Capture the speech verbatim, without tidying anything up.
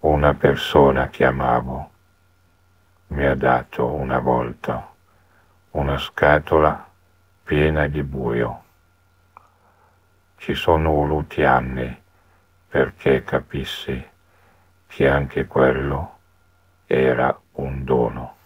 Una persona che amavo mi ha dato una volta una scatola piena di buio. Ci sono voluti anni perché capissi che anche quello era un dono.